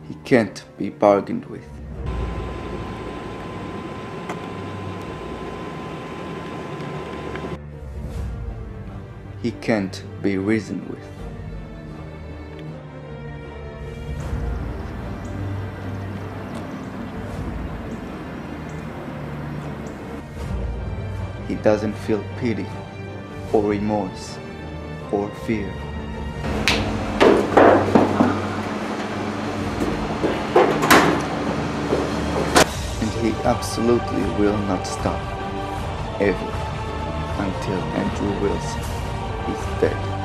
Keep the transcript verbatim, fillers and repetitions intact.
He can't be bargained with. He can't be reasoned with. He doesn't feel pity, or remorse, or fear. And he absolutely will not stop, ever, until Andrew Wilson is dead.